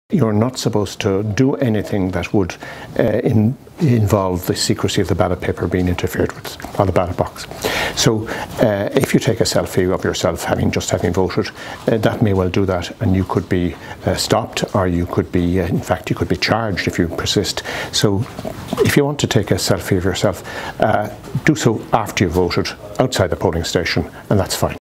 You're not supposed to do anything that would involve the secrecy of the ballot paper being interfered with, or the ballot box. So if you take a selfie of yourself having voted, that may well do that, and you could be stopped, or you could be, in fact, you could be charged if you persist. So if you want to take a selfie of yourself, do so after you've voted outside the polling station, and that's fine.